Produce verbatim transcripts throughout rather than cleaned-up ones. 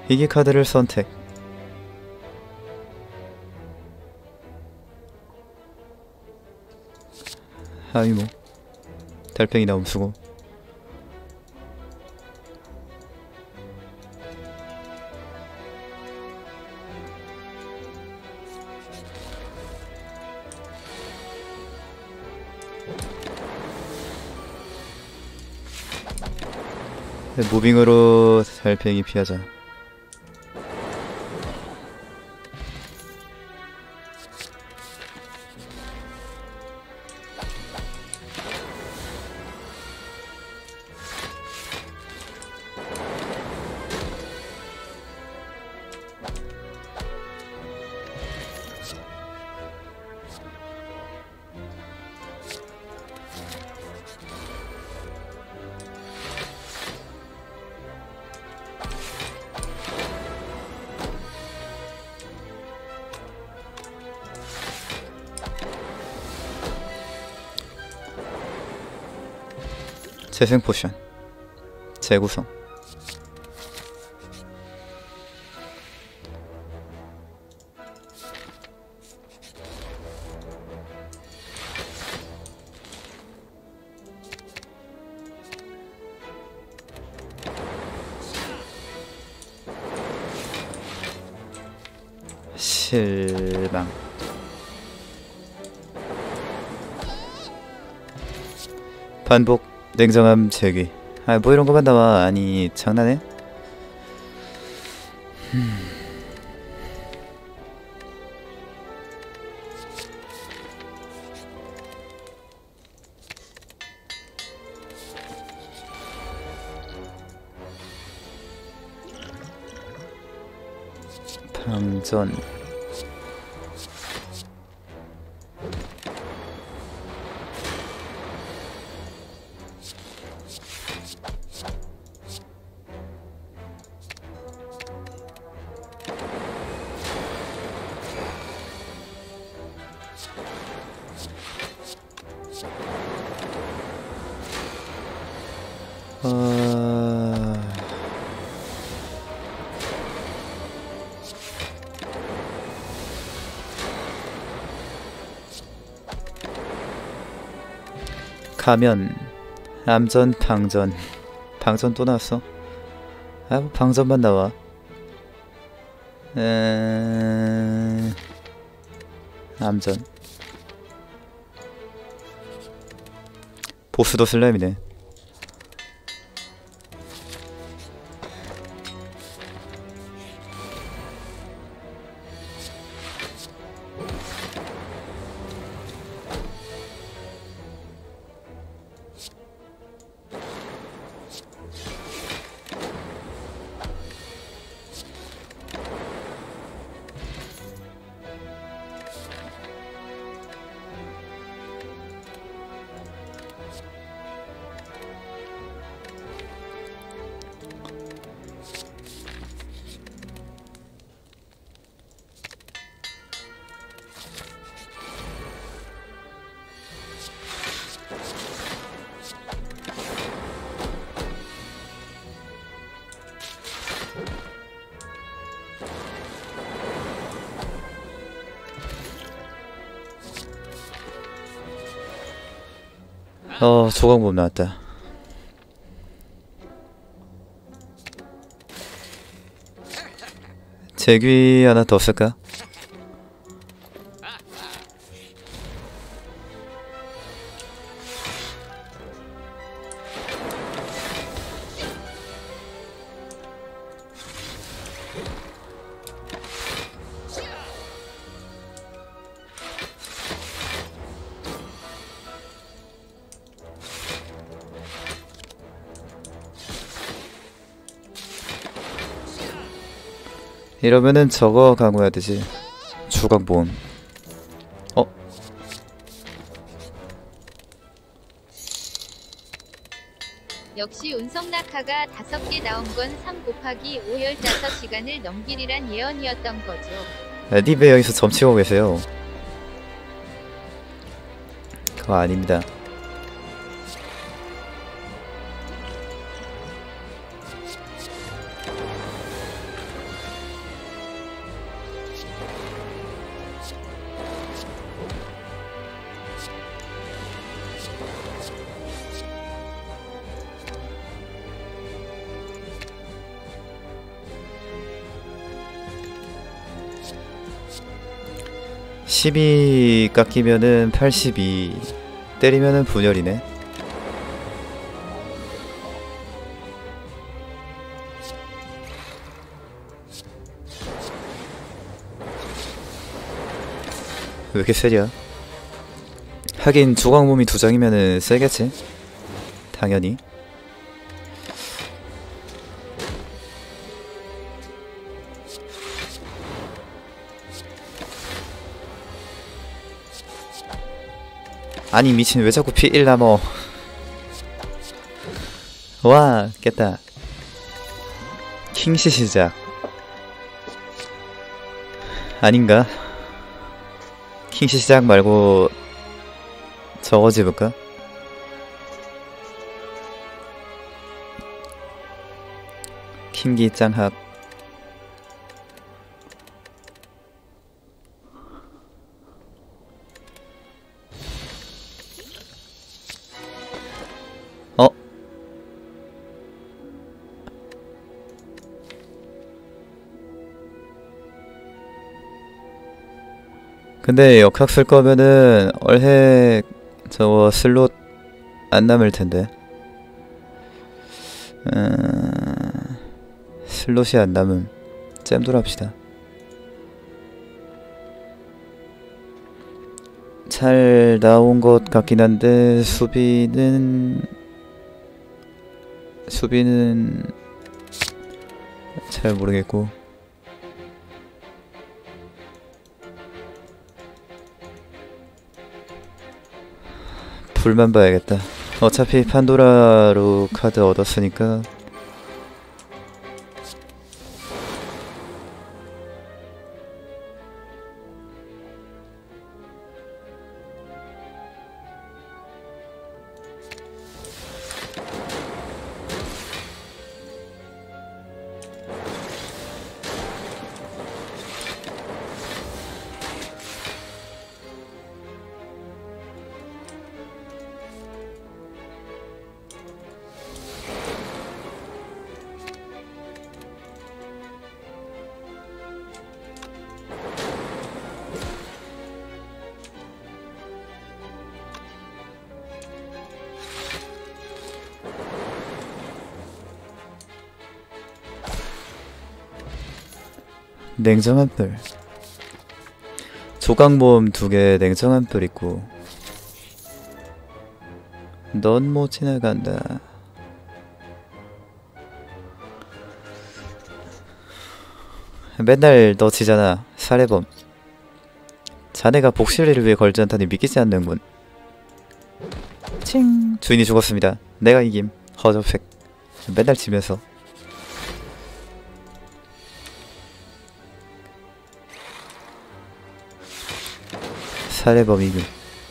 희귀 카드를 선택. 하위모 달팽이 나옴 수고. 무빙으로 달팽이 피하자. 재생 포션 재구성. 실망. 반복 냉정함 제기. 아, 뭐 이런 거만 나와. 아니, 장난해? 음. 방전. 어... 가면 암전 방전. 방전 또 나왔어. 아, 뭐 방전만 나와. 에... 암전. 보스도 슬램이네. 어, 조각범 나왔다. 제귀 하나 더 쓸까? 이러면은 저거 강화해야 되지. 주각보험. 어? 역시 운석낙하가 다섯 개 나온 건 삼 곱하기 오 열다섯 시간을 넘기리란 예언이었던 거죠. 에디베 여기서 점치고 계세요. 그거 아닙니다. 십이 깎이면은 팔십이, 때리면은 분열이네. 왜 이렇게 세냐? 하긴 조각몸이 두 장이면은 세겠지? 당연히. 아니 미친, 왜 자꾸 피 일 남어. 와 깼다. 킹시 시작 아닌가? 킹시 시작 말고 저거 집을까? 킹기 짱학. 어? 근데 역학 쓸 거면은 얼해 저거 슬롯 안 남을 텐데. 음... 슬롯이 안 남음. 잼돌 합시다. 잘 나온 것 같긴 한데 수비는 수비는 잘 모르겠고. 불만 봐야겠다. 어차피 판도라로 카드 얻었으니까. 냉정한 뿔. 조각모음 두 개, 냉정한 뿔 있고. 넌 못 지나간다. 맨날 너 지잖아, 살해범. 자네가 복실리를 위해 걸지 않다니 믿기지 않는군. 칭. 주인이 죽었습니다. 내가 이김. 허접색. 맨날 지면서. 살해범이군.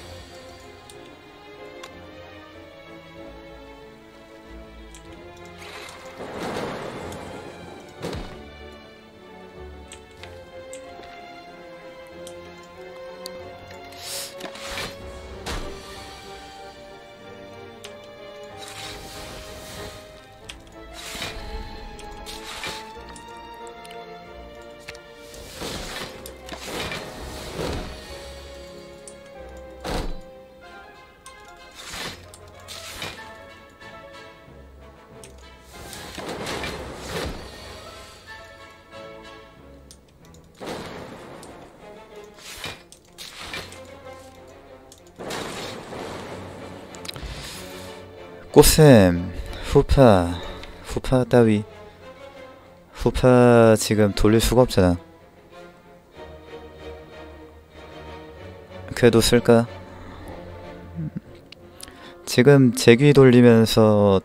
꽃샘, 후파, 후파 따위. 후파 지금 돌릴 수가 없잖아. 그래도 쓸까? 지금 제귀 돌리면서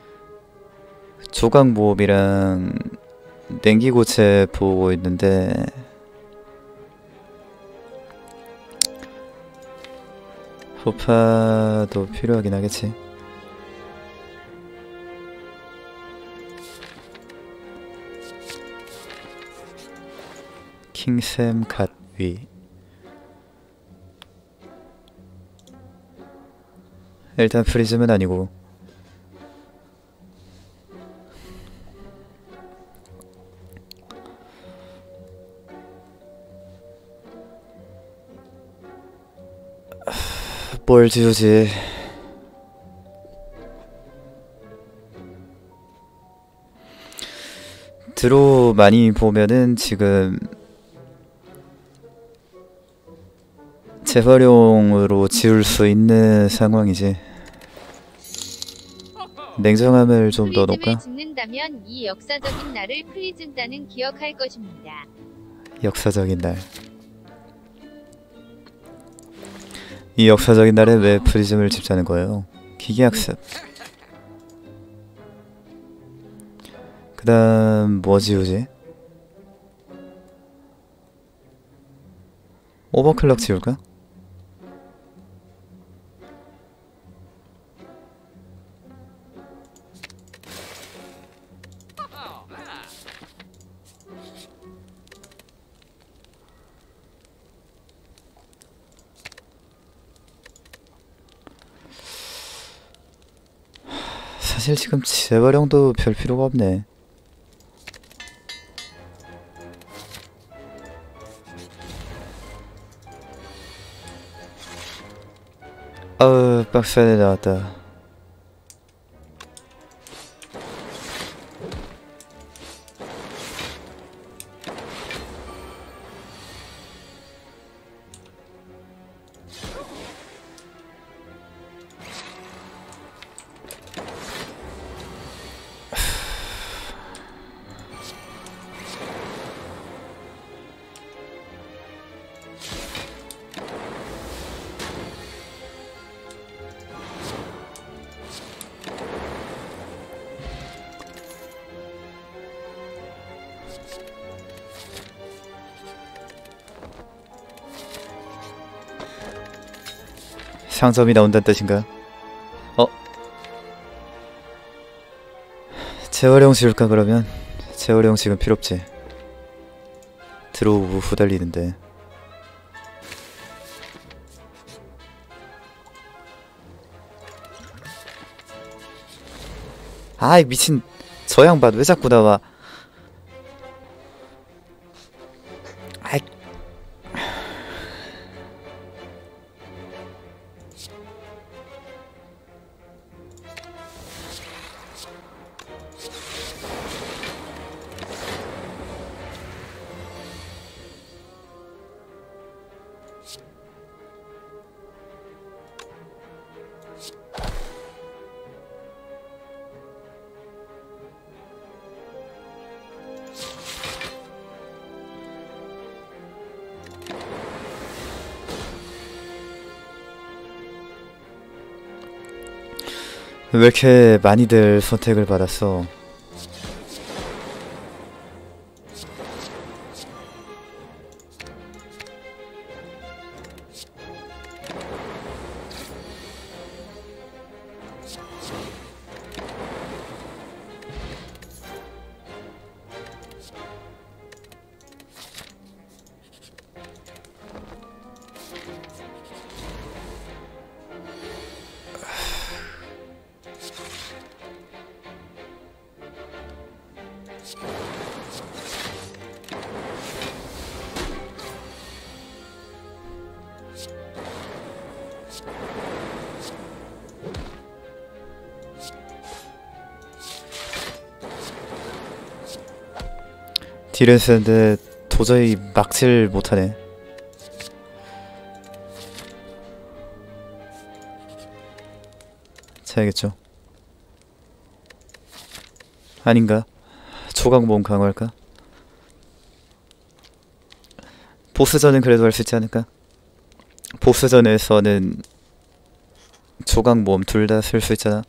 조각 모음이랑 냉기고체 보고 있는데 후파도 필요하긴 하겠지. 킹샘 갓위. 일단 프리즘은 아니고. 뭘 지우지? 드로 많이 보면은 지금 재활용으로 지울 수 있는 상황이지. 냉정함을 좀 더 프리즘을 놓을까? 짓는다면 이 역사적인 날을 프리즘단은 기억할 것입니다. 역사적인 날. 이 역사적인 날에 왜 프리즘을 집자는 거예요? 기계학습. 그 다음 뭐 지우지? 오버클럭 지울까? 사실 지금 재활용도 별 필요가 없네. 아우 박스 안에 나왔다. 상점이 나온다는 뜻인가? 어? 재활용 지울까 그러면? 재활용 지금 필요 없지. 드로우 후달리는데. 아이 미친 저 양반 왜 자꾸 나와. 아이 왜 이렇게 많이들 선택을 받았어? 딜은 쓰는데 도저히 막질 못하네. 자야겠죠. 아닌가? 초강보험 강화할까? 보스전은 그래도 할 수 있지 않을까? 보스전에서는 초강보험 둘 다 쓸 수 있잖아.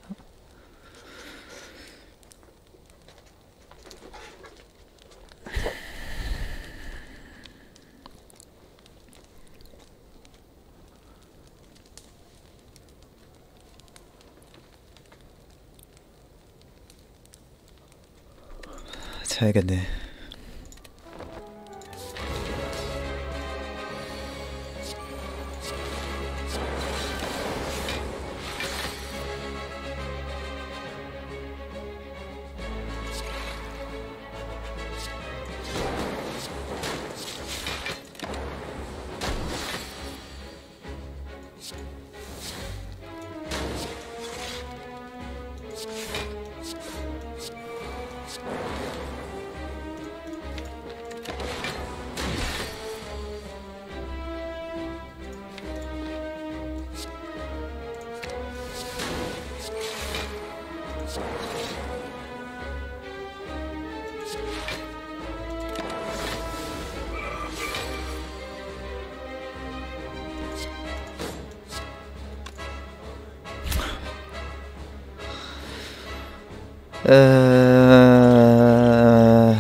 자야겠네. 에...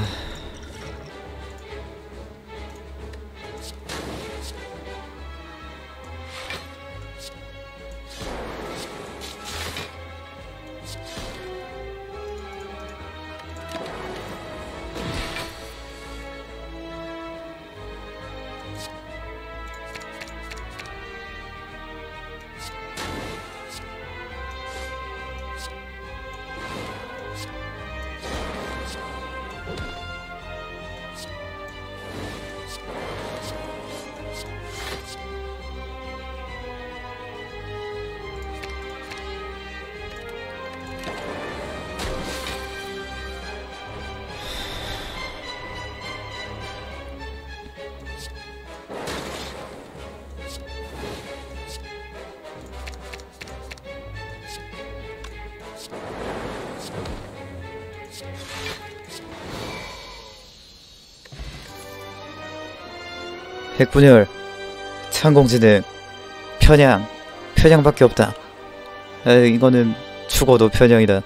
핵분열, 창공지능, 편향, 편향밖에 없다. 에이, 이거는 죽어도 편향이다.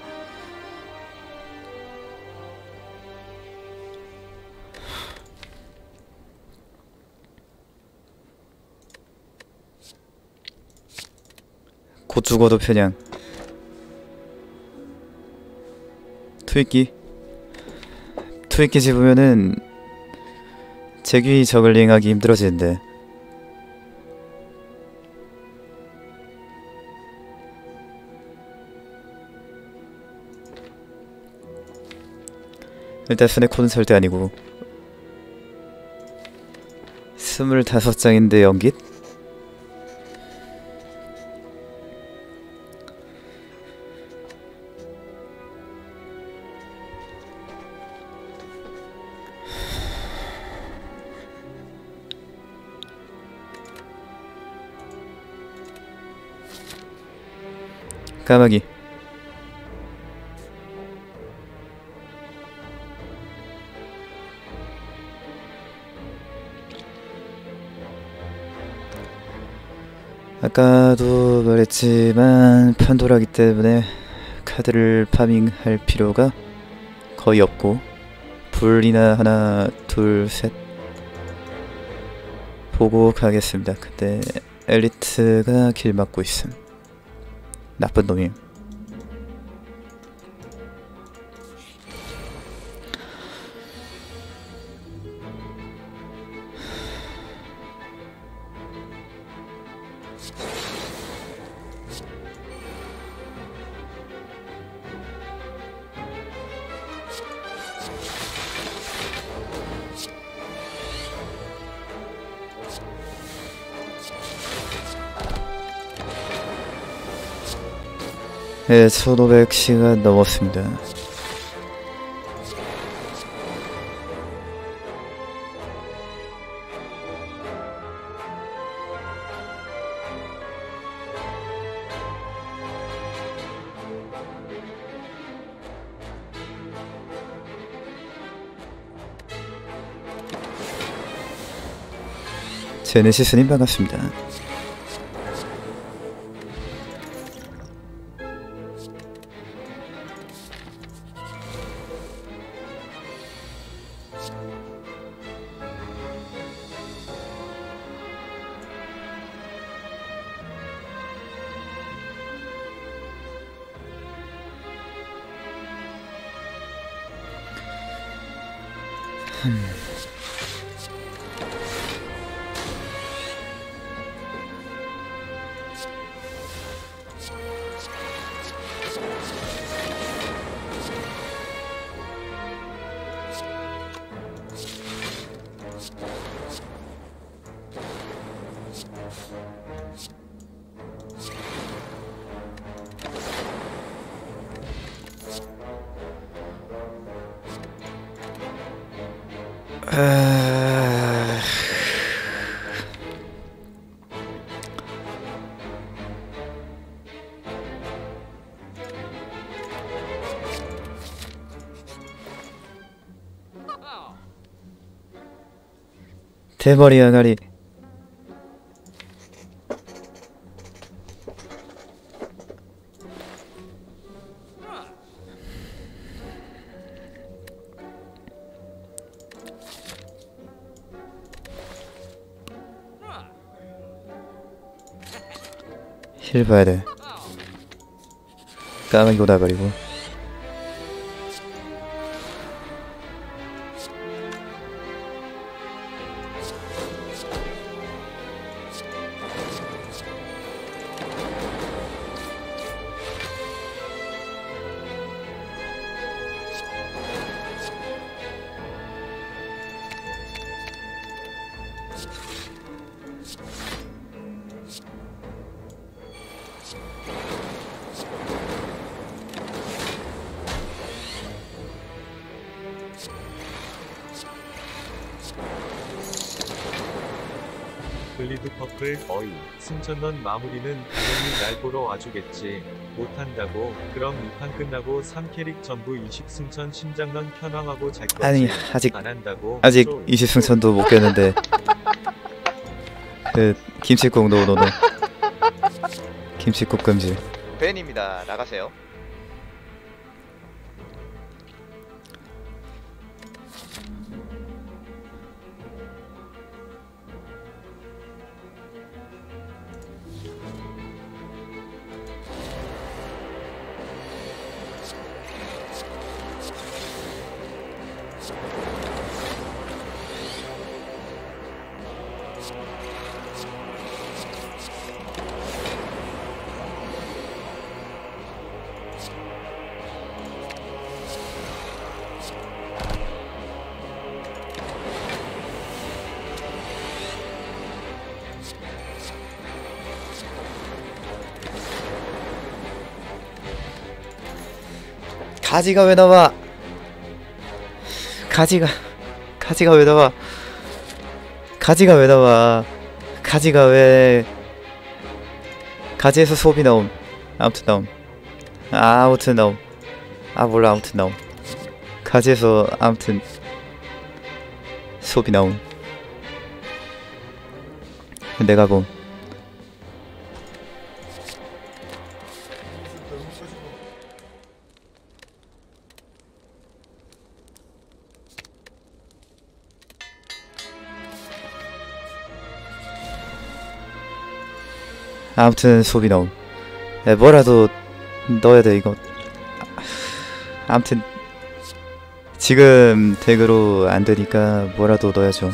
곧 죽어도 편향. 투입기 투입기 집으면은 재귀 저글링하기 힘들어지는데. 일단 스네코는 절대 아니고. 스물다섯 장인데 연깃? 까마귀. 아까도 말했지만 판도라기 때문에 카드를 파밍할 필요가 거의 없고, 불이나 하나 둘 셋 보고 가겠습니다. 근데 엘리트가 길 막고 있음. 나쁜 놈임. 네, 천오백 시간 넘었습니다. 제네시스님 반갑습니다. 음. 아... 대머리 항아리. 힐 봐야 돼. 까만 고다 버리고. 블리드 퍼플 어이 승천넌 마무리는 당연히 날 보러 와주겠지. 못한다고? 그럼 이 판 끝나고 삼 캐릭 전부 이십 승천 심장넌 편황하고 잘 거지. 아니 아직 안 한다고? 아직 쫄. 이십 승천도 못 깼는데. 그 김치국 노노노. 김치국 금지. 벤입니다. 나가세요. 가지가 왜 나와? 가지가 가지가 왜 나와? 가지가 왜 나와? 가지가 왜? 가지에서 소비 나옴. 아무튼 나옴. 아, 아무튼 나옴. 아 몰라 아무튼 나옴. 가지에서 아무튼 소비 나옴. 내가 봄. 아무튼 소비 나옴. 야, 뭐라도 넣어야 돼 이거. 아무튼 지금 덱으로 안 되니까 뭐라도 넣어야죠.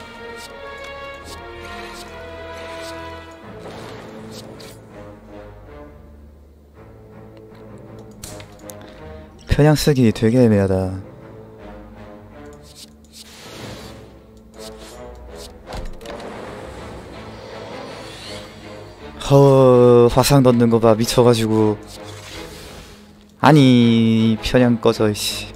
편향 쓰기 되게 애매하다. 허, 화상 넣는 거 봐. 미쳐가지고. 아니, 편향 꺼져, 이씨.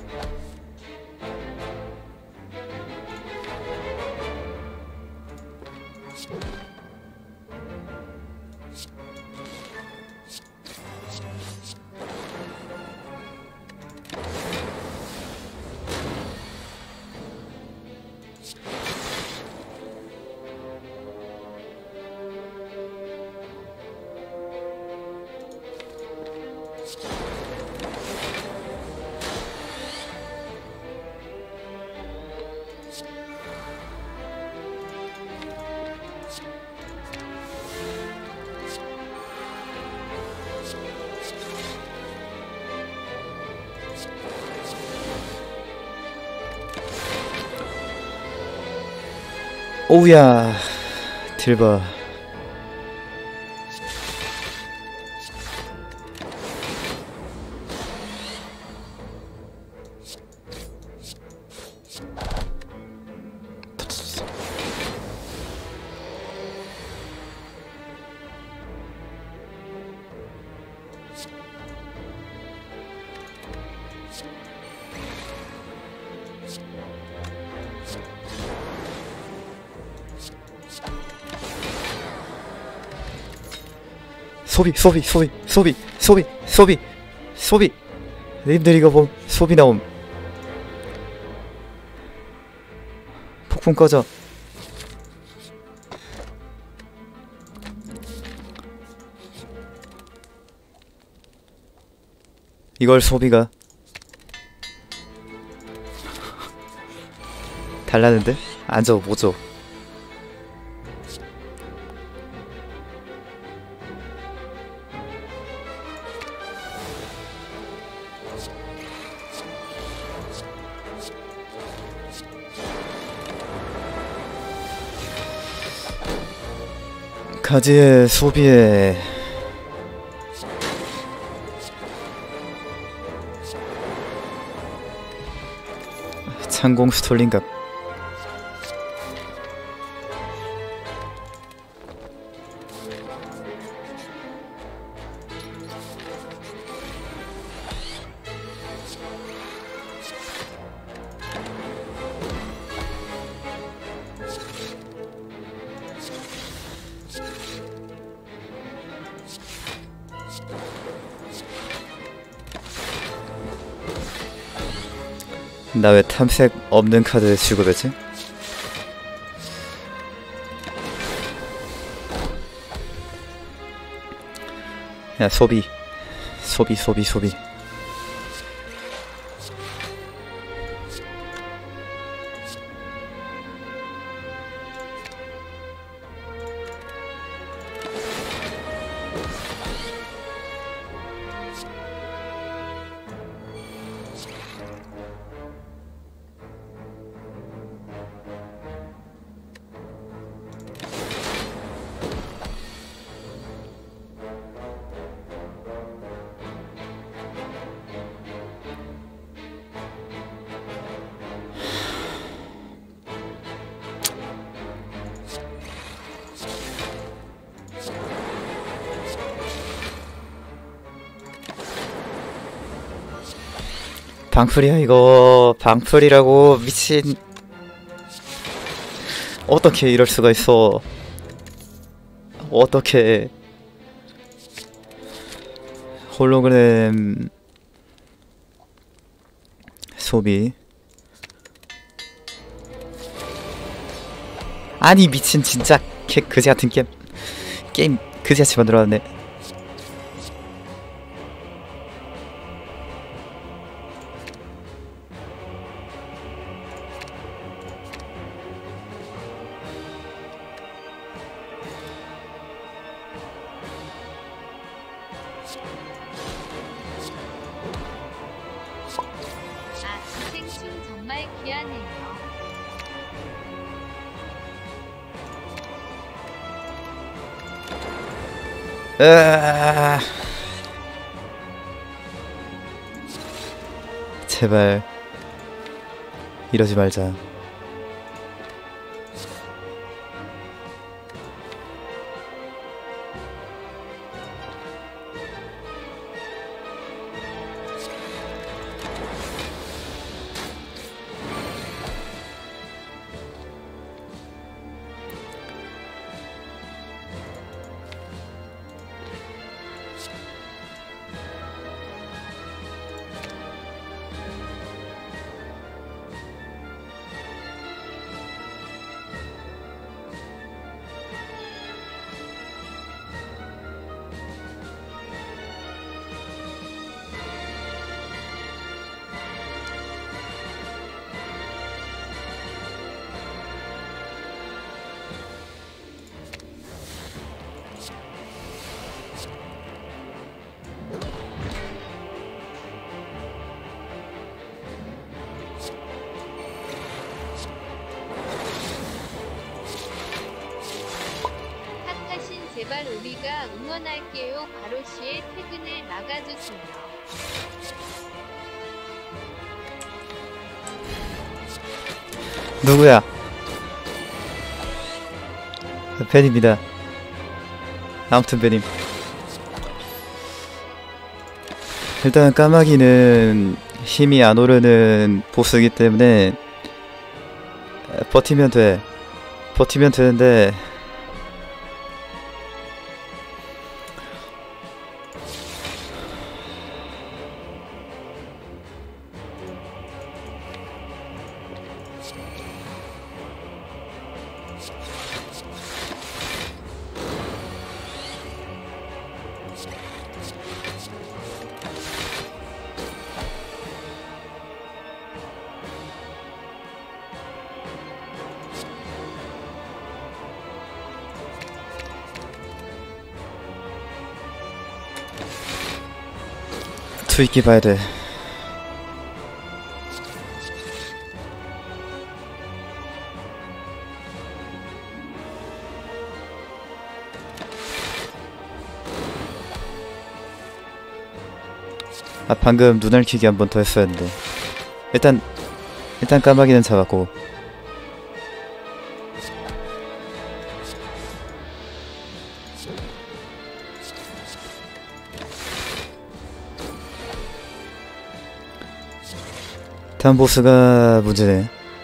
오우야, 딜봐. 소비 소비 소비 소비 소비 소비 소비. 님들 이거 뭐 소비 나옴. 폭풍 꺼져. 이걸 소비가 달라는데? 안 줘, 못 줘. 가지의 소비에 창공 스톨링각. 나 왜 탐색 없는 카드 취급했지? 야, 소비 소비 소비 소비. 방풀이야 이거. 방풀이라고. 미친. 어떻게 이럴 수가 있어. 어떻게. 홀로그램 소비. 아니 미친 진짜 개 그지같은 게임. 게임 그지같이 만들어놨네. 아, 기생충 정말 귀하네요. 으아. 제발 이러지 말자. 핫하신 제발 우리가 응원할게요. 바로시의 퇴근을 막아주세요. 누구야? 팬입니다. 아무튼 팬임. 일단 까마귀는 힘이 안 오르는 보스이기 때문에 버티면 돼. 버티면 되는데 투입기 봐야 돼. 아 방금 눈알 키기 한 번 더 했어야 했는데. 일단 일단 까마귀는 잡았고. 다음 보스가 문제네.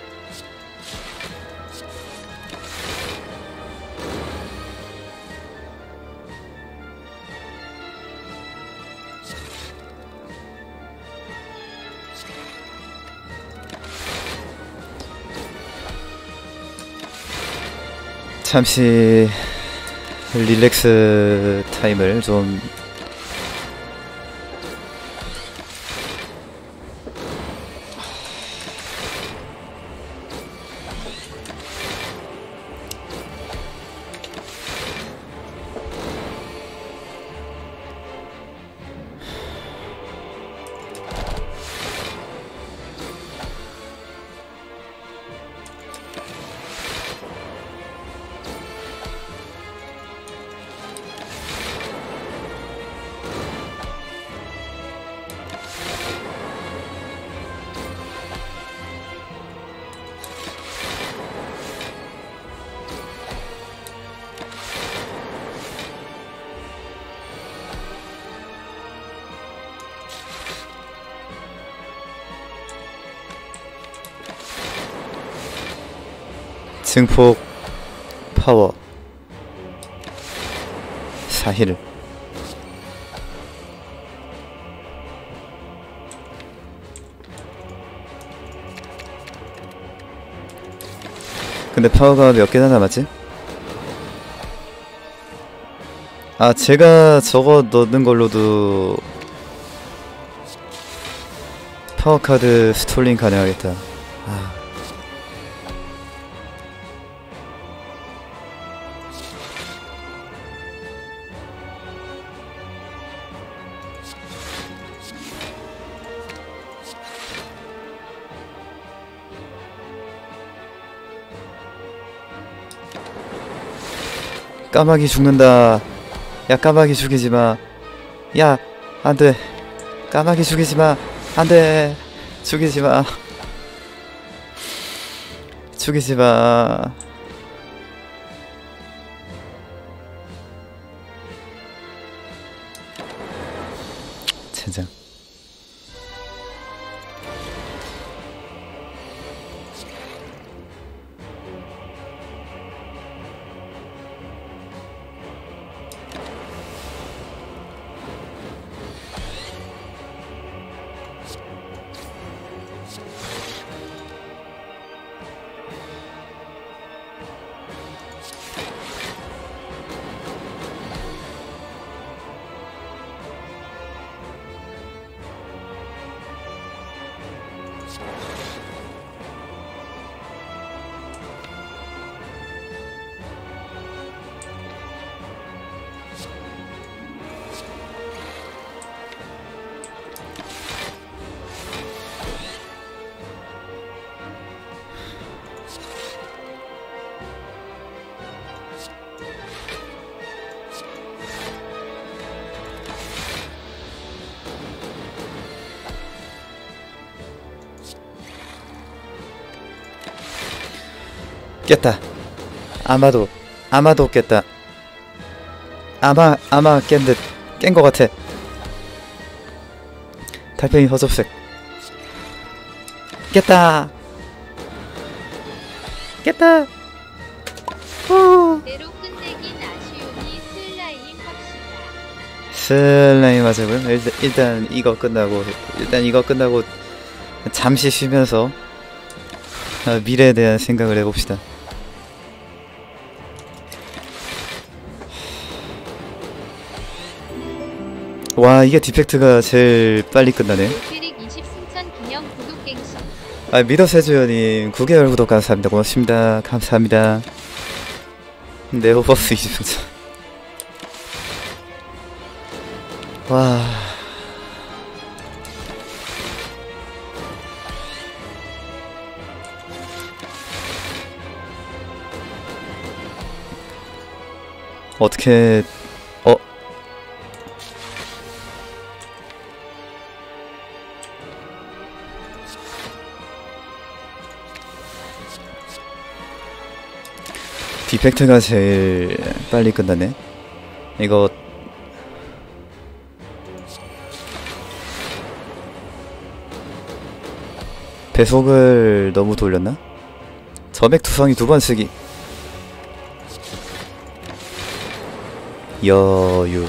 잠시 릴렉스 타임을 좀 증폭 파워 사힐. 근데 파워가 몇 개나 남았지? 아 제가 저거 넣는 걸로도 파워카드 스톨링 가능하겠다. 아. 까마귀 죽는다. 야 까마귀 죽이지마. 야 안돼. 까마귀 죽이지마. 안돼. 죽이지마. 죽이지마. 젠장. 깼다. 아마도 아마도 깼다. 아마 아마 깬 듯 깬 거 같아. 달팽이 허접색. 깼다. 깼다. 후. 대로 끝내긴 아쉬우니 슬라임 합시다. 슬라임 하자고요. 일단, 일단 이거 끝나고 일단 이거 끝나고 잠시 쉬면서 어, 미래에 대한 생각을 해봅시다. 와 이게 디펙트가 제일 빨리 끝나네. 캐릭 이십 승천 기념 구독갱신. 아 미더세주연님 구 개월 구독 감사합니다. 고맙습니다. 감사합니다. 네오버스 이십 승천. 와 어떻게 어 디펙트가 제일 빨리 끝나네. 이거 배속을 너무 돌렸나? 점액 투성이 두 번 쓰기. 여유.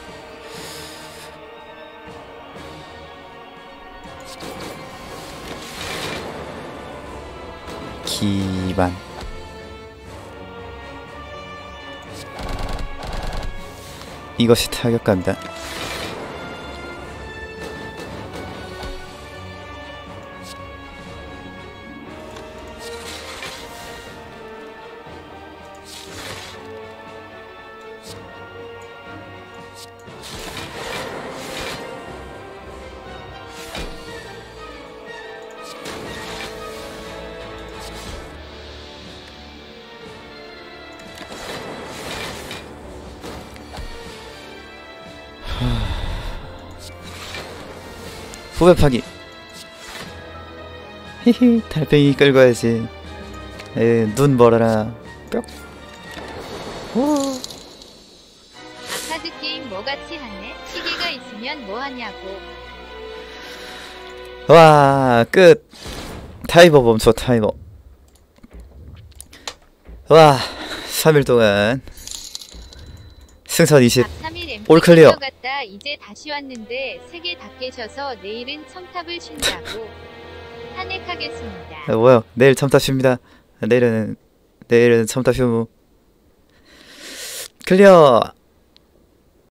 기반. 이것이 타격감이다. 후배 파기. 히히, 달팽이 끌고 와야지. 에, 눈 멀어라. 뿅. 오. 카드게임 뭐같이 하네. 시계가 있으면 뭐하냐고. 와, 끝. 타이머 멈춰, 타이머. 와, 삼 일 동안 승선 이십. 올 클리어. 갔다 이제 다시 왔는데 세 개 다 깨셔서 내일은 첨탑을 쉰다고. 탄핵하겠습니다. 아, 뭐야? 내일 첨탑 쉽니다. 내일은 내일은 첨탑 휴무. 클리어.